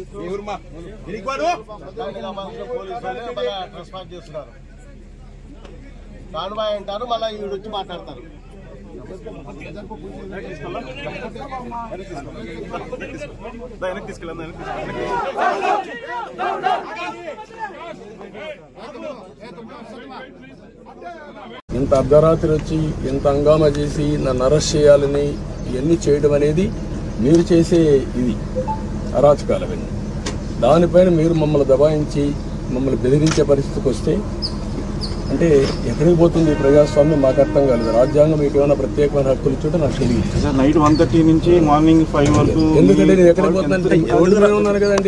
Respond చేస్తున్నారు convoy అంటారు మళ్ళీ ఈవిడ వచ్చి మాట్లాడతారు ఇంత అర్ధరాత్రి వచ్చి ఇంత హంగామా చేసి నన్ను అరెస్ట్ చేయాలని ఇవన్నీ చేయడం అనేది మీరు చేసే ఇది అరాచకాలవన్నీ. దానిపైన మీరు మమ్మల్ని దబాయించి మమ్మల్ని బెదిరించే పరిస్థితికి వస్తే అంటే ఎక్కడికి పోతుంది ప్రజాస్వామ్యం మాకు అర్థం కాలేదు. రాజ్యాంగం మీకు ఏమైనా ప్రత్యేకమైన హక్కులు ఇచ్చుంటే నాకు తెలియదు. నైట్ 1:30 నుంచి మార్నింగ్ 5 వరకు ఎందుకంటే నేను ఎక్కడికి పోతుందంటే రోడ్డు మీద ఉన్నాను కదండి.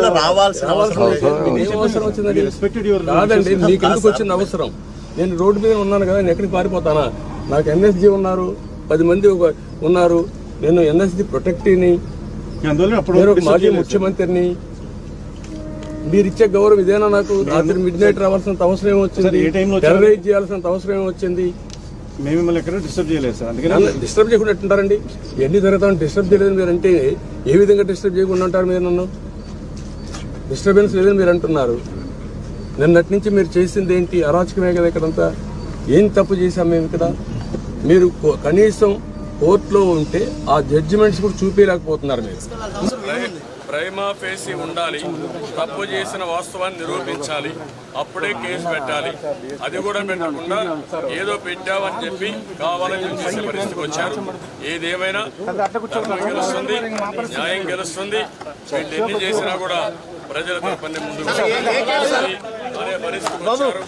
ఏం అవసరం వచ్చిందండి? కాదండి, మీకు ఎందుకు వచ్చింది అవసరం? నేను రోడ్డు మీద ఉన్నాను కదా, నేను ఎక్కడికి పారిపోతానా? నాకు ఎన్ఎస్జీ ఉన్నారు, 10 మంది ఉన్నారు. నేను ఎన్ఎస్జీ ప్రొటెక్టీని, మాజీ ముఖ్యమంత్రిని. మీరు ఇచ్చే గౌరవం ఇదేనా? నాకు రాత్రి మిడ్నైట్ రావాల్సినంత అవసరం ఏమొచ్చింది? టెర్రరైజ్ చేయాల్సినంత అవసరం ఏమొచ్చింది? మేము మిమ్మల్ని ఎక్కడ డిస్టర్బ్ చేయలేదు సార్. అందుకని డిస్టర్బ్ చేయకుండా ఎట్టుంటారండి? ఎన్ని జరుగుతామని డిస్టర్బ్ చేయలేదు మీరు అంటే ఏ విధంగా డిస్టర్బ్ చేయకుండా ఉంటారు మీరు? నన్ను డిస్టర్బెన్స్ లేదని మీరు అంటున్నారు. నిన్నటి నుంచి మీరు చేసింది ఏంటి? అరాచకమే కదా ఇక్కడంతా. ఏం తప్పు చేశాం మేము ఇక్కడ? మీరు కనీసం కోర్టులో ఉంటే ఆ జడ్జిమెంట్స్ కూడా చూపించలేకపోతున్నారు. మీరు ప్రైమా ఫేసి ఉండాలి, తప్పు చేసిన వాస్తవాన్ని నిరూపించాలి, అప్పుడే కేసు పెట్టాలి. అది కూడా పెట్టకుండా ఏదో పెట్టావని చెప్పి కావాలని చేసే పరిస్థితికి వచ్చారు. ఏదేమైనా ధర్మం గెలుస్తుంది, న్యాయం గెలుస్తుంది. వీళ్ళు ఎన్ని చేసినా కూడా ప్రజల తరపున ముందుకు అనే పరిస్థితికి వచ్చారు.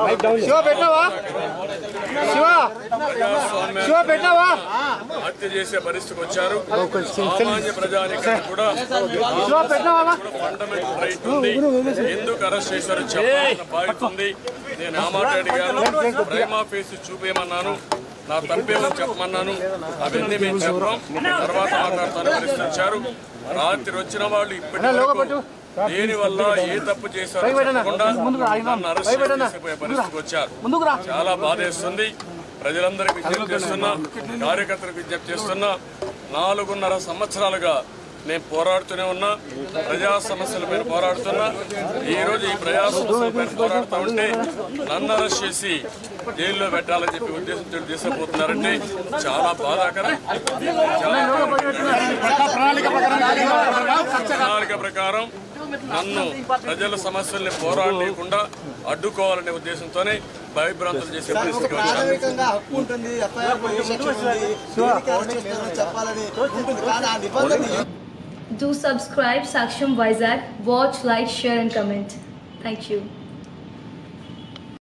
హత్య చేసే పరిస్థితికి వచ్చారు. సామాన్య ప్రజానికానికి కూడా ఫండమెంటల్ రైట్ ఉంది. ఎందుకు అరెస్ట్ చేశారో చెప్పాల్సిన బాధ్యత ఉంది. నేను ఆ మాట అడిగాను, ప్రైమా ఫేసి చూపేయమన్నాను, నా తప్పేమని చెప్పమన్నాను. అవన్నీ మేము చెప్పాం, తర్వాత మాట్లాడతాను పరిస్థితి వచ్చారు. రాత్రి వచ్చిన వాళ్ళు ఇప్పటి దేని వల్ల ఏ తప్పు చేశారో చెప్పకుండా నన్ను అరెస్ట్ చేసిపోయే పరిస్థితికి వచ్చారు. చాలా బాధేస్తుంది. ప్రజలందరికీ విజ్ఞప్తి చేస్తున్నా, కార్యకర్తలకు విజ్ఞప్తి చేస్తున్నా, 4.5 సంవత్సరాలుగా నేను పోరాడుతూనే ఉన్నా. ప్రజా సమస్యల పైన పోరాడుతున్నా. ఈ రోజు ఈ ప్రజా సమస్యల పైన పోరాడుతూ ఉంటే నన్ను అరెస్ట్ చేసి జైల్లో పెట్టాలని చెప్పి ఉద్దేశంతో తీసుకుపోతున్నారంటే చాలా బాధాకరం. ప్రణాళిక ప్రకారం నన్ను ప్రజల సమస్యల్ని పోరాడలేకుండా అడ్డుకోవాలనే ఉద్దేశంతోనే భయభ్రాంతులు చేసే పరిస్థితికి వచ్చారు. Do subscribe Saksham Vizag. Watch, like, share and comment. Thank you.